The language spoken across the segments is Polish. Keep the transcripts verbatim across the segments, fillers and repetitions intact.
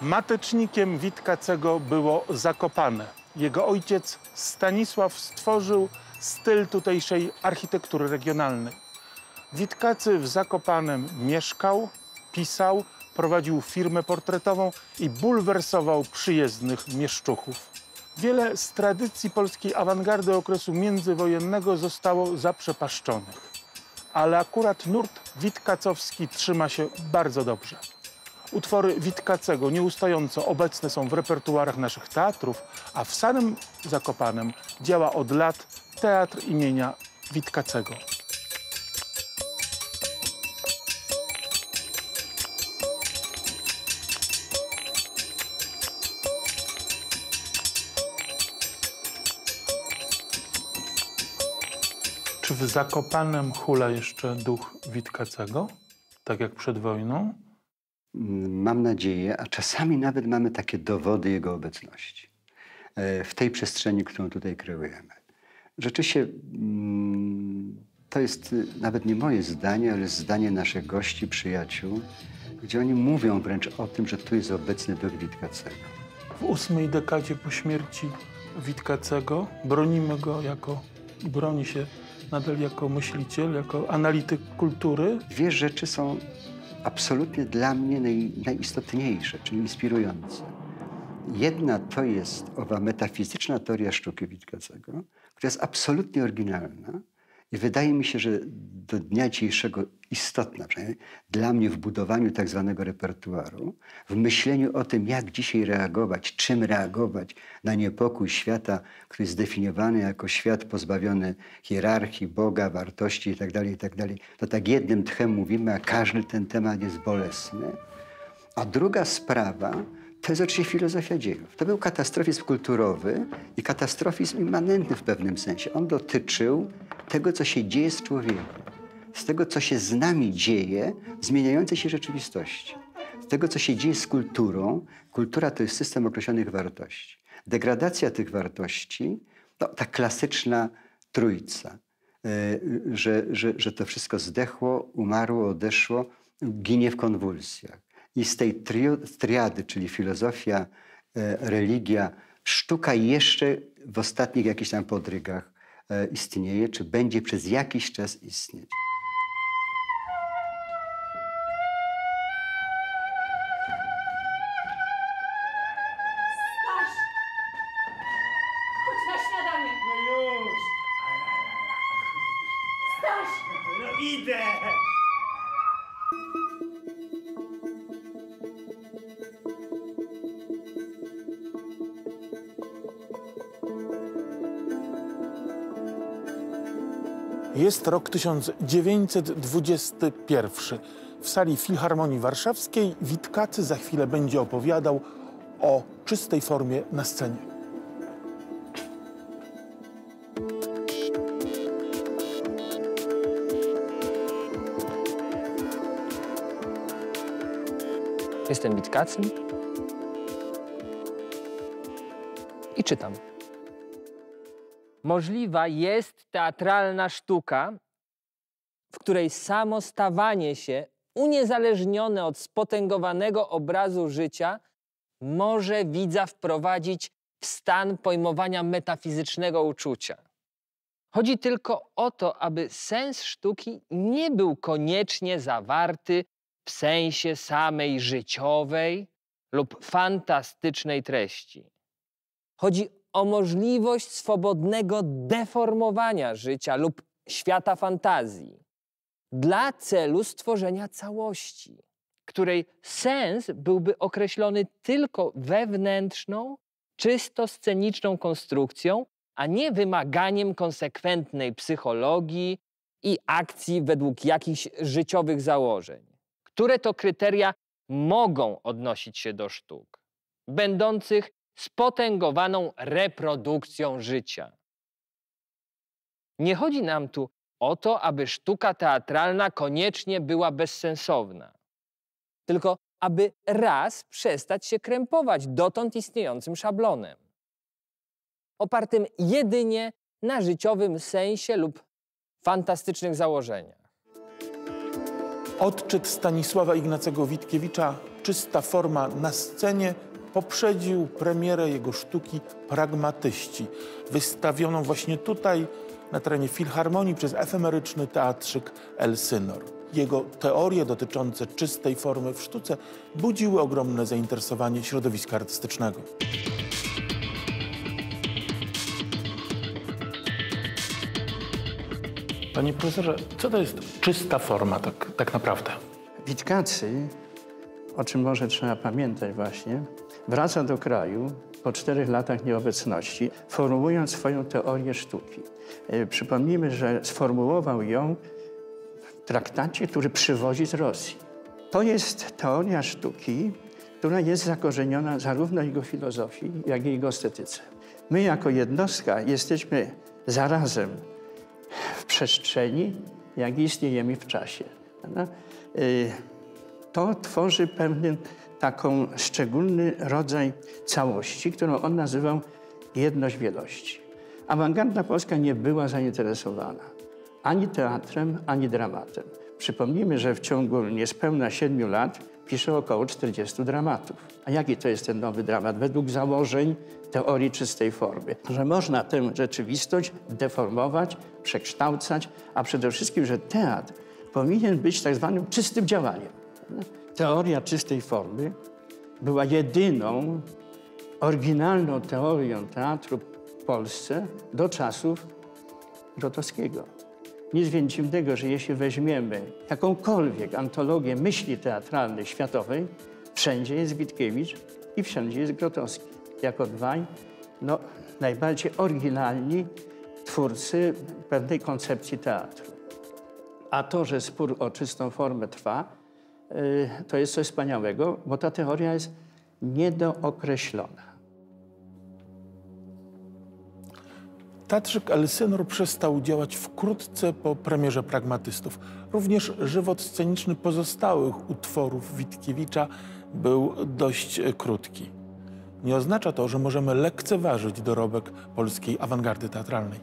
Matecznikiem Witkacego było Zakopane. Jego ojciec Stanisław stworzył styl tutejszej architektury regionalnej. Witkacy w Zakopanem mieszkał, pisał, prowadził firmę portretową i bulwersował przyjezdnych mieszczuchów. Wiele z tradycji polskiej awangardy okresu międzywojennego zostało zaprzepaszczonych. Ale akurat nurt witkacowski trzyma się bardzo dobrze. Utwory Witkacego nieustająco obecne są w repertuarach naszych teatrów, a w samym Zakopanem działa od lat Teatr imienia Witkacego. Czy w Zakopanem hula jeszcze duch Witkacego, tak jak przed wojną? Mam nadzieję, a czasami nawet mamy takie dowody jego obecności w tej przestrzeni, którą tutaj kreujemy. Rzeczywiście to jest nawet nie moje zdanie, ale zdanie naszych gości, przyjaciół, gdzie oni mówią wręcz o tym, że tu jest obecny duch Witkacego. W ósmej dekadzie po śmierci Witkacego bronimy go jako, broni się nadal jako myśliciel, jako analityk kultury. Dwie rzeczy są absolutnie dla mnie naj, najistotniejsze, czyli inspirujące. Jedna to jest owa metafizyczna teoria sztuki Witkacego, która jest absolutnie oryginalna i wydaje mi się, że do dnia dzisiejszego istotna, przynajmniej dla mnie w budowaniu tak zwanego repertuaru, w myśleniu o tym, jak dzisiaj reagować, czym reagować na niepokój świata, który jest zdefiniowany jako świat pozbawiony hierarchii, Boga, wartości itd., itd. To tak jednym tchem mówimy, a każdy ten temat jest bolesny. A druga sprawa to jest oczywiście filozofia dziejów. To był katastrofizm kulturowy i katastrofizm immanentny w pewnym sensie. On dotyczył tego, co się dzieje z człowiekiem, z tego, co się z nami dzieje w zmieniającej się rzeczywistości, z tego, co się dzieje z kulturą. Kultura to jest system określonych wartości. Degradacja tych wartości, no, ta klasyczna trójca, yy, że, że, że to wszystko zdechło, umarło, odeszło, ginie w konwulsjach. I z tej trio, triady, czyli filozofia, e, religia, sztuka jeszcze w ostatnich jakichś tam podrygach e, istnieje, czy będzie przez jakiś czas istnieć. Staś! Chodź na śniadanie! No już! Staś! No idę! Jest rok tysiąc dziewięćset dwudziesty pierwszy. W sali Filharmonii Warszawskiej Witkacy za chwilę będzie opowiadał o czystej formie na scenie. Jestem Witkacym i czytam. Możliwa jest teatralna sztuka, w której samo stawanie się uniezależnione od spotęgowanego obrazu życia może widza wprowadzić w stan pojmowania metafizycznego uczucia. Chodzi tylko o to, aby sens sztuki nie był koniecznie zawarty w sensie samej życiowej lub fantastycznej treści. Chodzi o możliwość swobodnego deformowania życia lub świata fantazji dla celu stworzenia całości, której sens byłby określony tylko wewnętrzną, czysto sceniczną konstrukcją, a nie wymaganiem konsekwentnej psychologii i akcji według jakichś życiowych założeń, które to kryteria mogą odnosić się do sztuk, będących spotęgowaną reprodukcją życia. Nie chodzi nam tu o to, aby sztuka teatralna koniecznie była bezsensowna, tylko aby raz przestać się krępować dotąd istniejącym szablonem, opartym jedynie na życiowym sensie lub fantastycznych założeniach. Odczyt Stanisława Ignacego Witkiewicza "Czysta forma na scenie" poprzedził premierę jego sztuki Pragmatyści, wystawioną właśnie tutaj, na terenie Filharmonii, przez efemeryczny teatrzyk Elsinor. Jego teorie dotyczące czystej formy w sztuce budziły ogromne zainteresowanie środowiska artystycznego. Panie profesorze, co to jest czysta forma tak, tak naprawdę? Witkacy, o czym może trzeba pamiętać właśnie, wraca do kraju po czterech latach nieobecności, formułując swoją teorię sztuki. E, przypomnijmy, że sformułował ją w traktacie, który przywozi z Rosji. To jest teoria sztuki, która jest zakorzeniona zarówno w jego filozofii, jak i jego estetyce. My jako jednostka jesteśmy zarazem w przestrzeni, jak i istniejemy w czasie. Prawda? To tworzy pewien taką szczególny rodzaj całości, którą on nazywał jedność wielości. Awangarda polska nie była zainteresowana ani teatrem, ani dramatem. Przypomnijmy, że w ciągu niespełna siedmiu lat pisze około czterdziestu dramatów. A jaki to jest ten nowy dramat? Według założeń teorii czystej formy. Że można tę rzeczywistość deformować, przekształcać, a przede wszystkim, że teatr powinien być tak zwanym czystym działaniem. Teoria czystej formy była jedyną oryginalną teorią teatru w Polsce do czasów Grotowskiego. Nic więc dziwnego, że jeśli weźmiemy jakąkolwiek antologię myśli teatralnej światowej, wszędzie jest Witkiewicz i wszędzie jest Grotowski. Jako dwaj no, najbardziej oryginalni twórcy pewnej koncepcji teatru. A to, że spór o czystą formę trwa, yy, to jest coś wspaniałego, bo ta teoria jest niedookreślona. Teatrzyk Elsinor przestał działać wkrótce po premierze Pragmatystów. Również żywot sceniczny pozostałych utworów Witkiewicza był dość krótki. Nie oznacza to, że możemy lekceważyć dorobek polskiej awangardy teatralnej.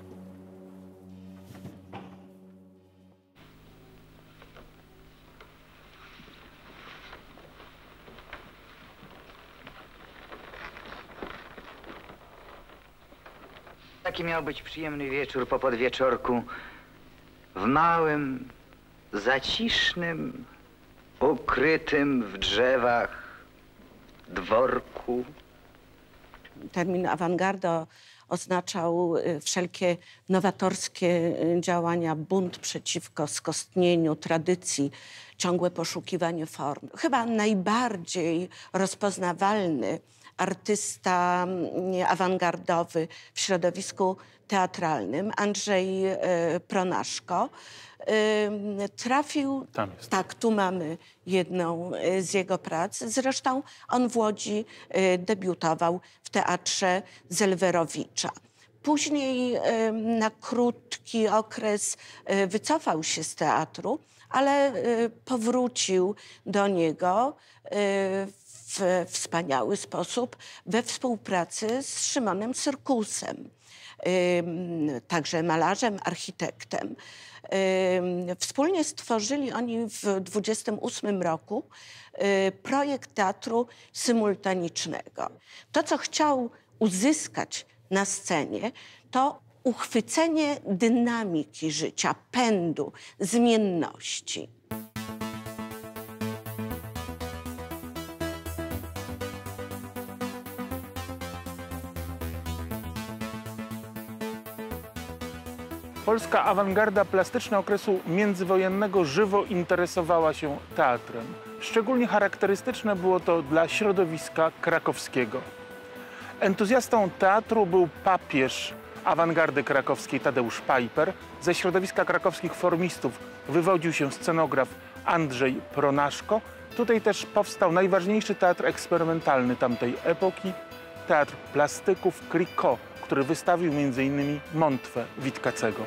Taki miał być przyjemny wieczór po podwieczorku w małym, zacisznym, ukrytym w drzewach dworku. Termin awangarda oznaczał wszelkie nowatorskie działania, bunt przeciwko skostnieniu tradycji, ciągłe poszukiwanie form. Chyba najbardziej rozpoznawalny artysta awangardowy w środowisku teatralnym, Andrzej Pronaszko, trafił, tak, tu mamy jedną z jego prac. Zresztą on w Łodzi debiutował w Teatrze Zelwerowicza. Później na krótki okres wycofał się z teatru, ale powrócił do niego w wspaniały sposób we współpracy z Szymonem Syrkusem, także malarzem, architektem. Wspólnie stworzyli oni w dwudziestym ósmym roku projekt teatru symultanicznego. To, co chciał uzyskać na scenie, to uchwycenie dynamiki życia, pędu, zmienności. Polska awangarda plastyczna okresu międzywojennego żywo interesowała się teatrem. Szczególnie charakterystyczne było to dla środowiska krakowskiego. Entuzjastą teatru był papież awangardy krakowskiej Tadeusz Peiper. Ze środowiska krakowskich formistów wywodził się scenograf Andrzej Pronaszko. Tutaj też powstał najważniejszy teatr eksperymentalny tamtej epoki, teatr plastyków Clicquot, który wystawił między innymi Montwę Witkacego.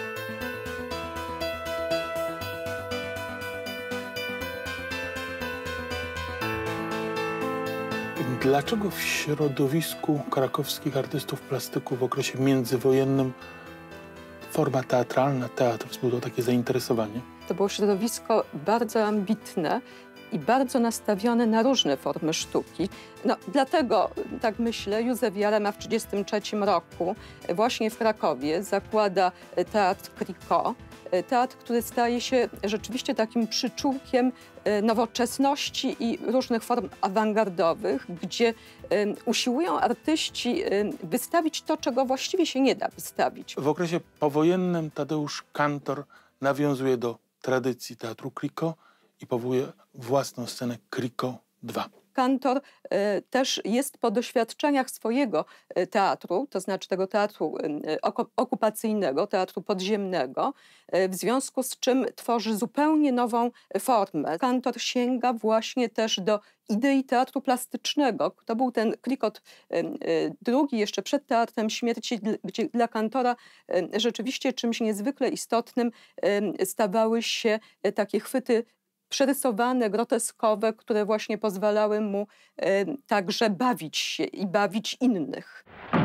Dlaczego w środowisku krakowskich artystów plastyków w okresie międzywojennym forma teatralna, teatr wzbudzał takie zainteresowanie? To było środowisko bardzo ambitne i bardzo nastawione na różne formy sztuki. No, dlatego, tak myślę, Józef Jarema w tysiąc dziewięćset trzydziestym trzecim roku właśnie w Krakowie zakłada Teatr Kriko. Teatr, który staje się rzeczywiście takim przyczółkiem nowoczesności i różnych form awangardowych, gdzie usiłują artyści wystawić to, czego właściwie się nie da wystawić. W okresie powojennym Tadeusz Kantor nawiązuje do tradycji Teatru Kriko i powołuje własną scenę Kriko dwa. Kantor e, też jest po doświadczeniach swojego e, teatru, to znaczy tego teatru e, okupacyjnego, teatru podziemnego, e, w związku z czym tworzy zupełnie nową formę. Kantor sięga właśnie też do idei teatru plastycznego. To był ten Krikot e, e, drugi, jeszcze przed Teatrem Śmierci, gdzie dla Kantora e, rzeczywiście czymś niezwykle istotnym e, stawały się e, takie chwyty przerysowane, groteskowe, które właśnie pozwalały mu e, także bawić się i bawić innych.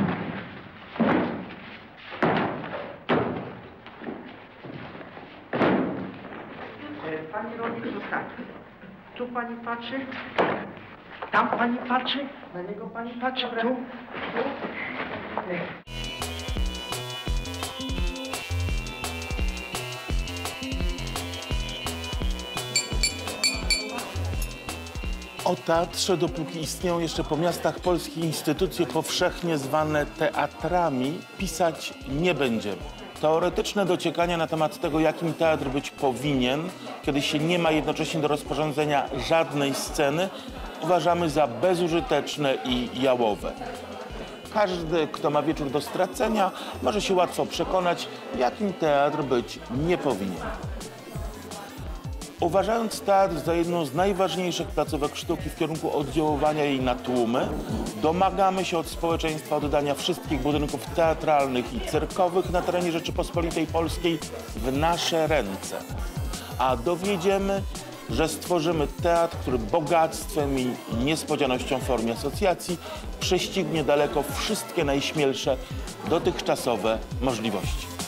Pani robi to tak. Tu pani patrzy, tam pani patrzy, na niego pani patrzy, tu, tu. O teatrze, dopóki istnieją jeszcze po miastach polskie instytucje powszechnie zwane teatrami, pisać nie będziemy. Teoretyczne dociekania na temat tego, jakim teatr być powinien, kiedy się nie ma jednocześnie do rozporządzenia żadnej sceny, uważamy za bezużyteczne i jałowe. Każdy, kto ma wieczór do stracenia, może się łatwo przekonać, jakim teatr być nie powinien. Uważając teatr za jedną z najważniejszych placówek sztuki w kierunku oddziaływania jej na tłumy, domagamy się od społeczeństwa oddania wszystkich budynków teatralnych i cyrkowych na terenie Rzeczypospolitej Polskiej w nasze ręce. A dowiedziemy, że stworzymy teatr, który bogactwem i niespodzianością w formie asocjacji prześcignie daleko wszystkie najśmielsze dotychczasowe możliwości.